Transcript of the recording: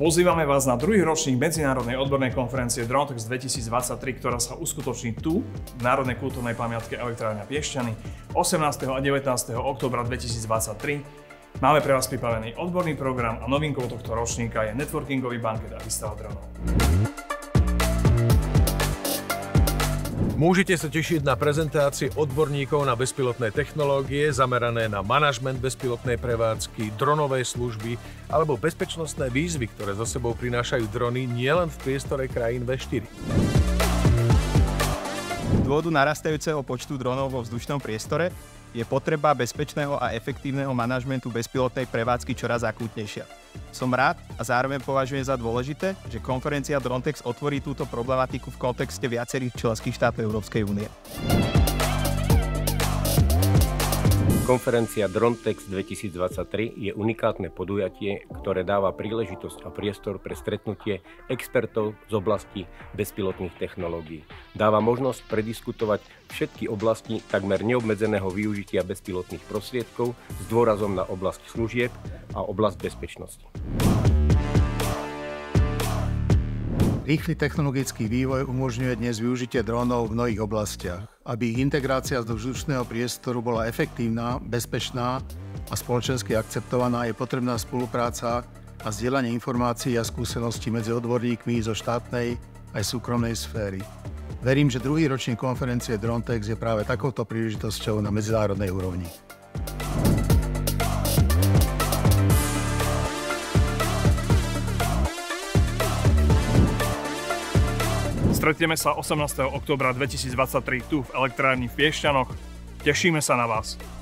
Pozývame vás na druhý ročník medzinárodnej odbornej konferencie Drontex 2023, ktorá sa uskutoční tu, v Národnej kultúrnej pamiatke Elektrárňa Piešťany 18. a 19. októbra 2023. Máme pre vás pripravený odborný program a novinkou tohto ročníka je networkingový banket a výstava dronov. Môžete sa tešiť na prezentácie odborníkov na bezpilotné technológie zamerané na manažment bezpilotnej prevádzky, dronové služby alebo bezpečnostné výzvy, ktoré so sebou prinášajú drony nielen v priestore krajín V4. Z dôvodu narastajúceho počtu dronov vo vzdušnom priestore je potreba bezpečného a efektívneho manažmentu bezpilotnej prevádzky čoraz akútnejšia. Som rád a zároveň považujem za dôležité, že konferencia Drontex otvorí túto problematiku v kontexte viacerých členských štátov Európskej únie. Konferencia Drontex 2023 je unikátne podujatie, ktoré dáva príležitosť a priestor pre stretnutie expertov z oblasti bezpilotných technológií. Dáva možnosť prediskutovať všetky oblasti takmer neobmedzeného využitia bezpilotných prostriedkov s dôrazom na oblasť služieb a oblasť bezpečnosti. Rýchly technologický vývoj umožňuje dnes využitie dronov v mnohých oblastiach. Aby ich integrácia do vzdušného priestoru bola efektívna, bezpečná a spoločensky akceptovaná, je potrebná spolupráca a zdieľanie informácií a skúseností medzi odborníkmi zo štátnej aj súkromnej sféry. Verím, že druhý ročník konferencie Drontex je práve takouto príležitosťou na medzinárodnej úrovni. Stretneme sa 18. októbra 2023 tu v Elektrárni v Piešťanoch. Tešíme sa na vás.